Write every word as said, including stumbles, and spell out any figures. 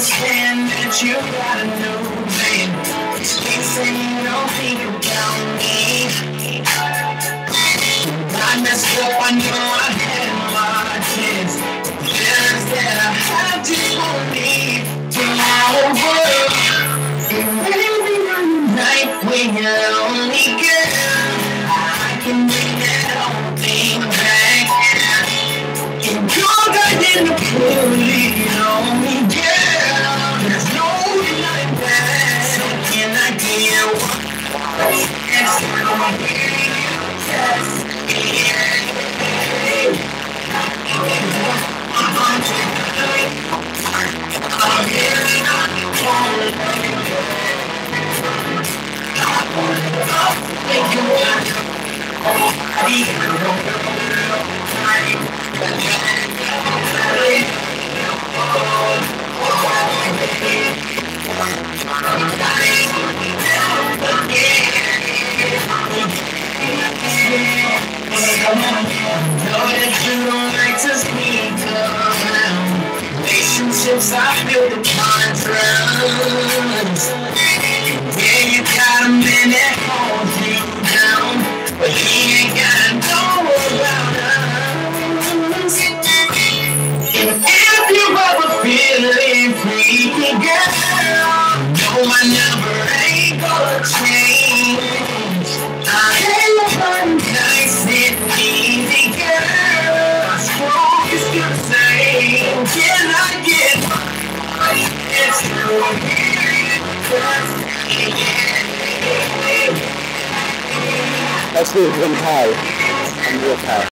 understand that you gotta know, babe. It's facing you don't think about me. I messed up, I know I had my chance. Feelings that I had to believe to over. And maybe one night when you're only girl, I can bring that whole thing back. And you're right in the purely only girl. There's no denying that. So can I get one? Yes, I'm here. Yes. Know that you don't like to speak around relationships, I feel the contrast. Yeah, you got a man that holds you down, but he ain't gotta know about us. And if you ever feeling freaky, girl, know my number ain't gonna change. I ain't one nice and easy, girl. My stroke is the same. Can I get it's true? Let's do it one time. I'm real tired.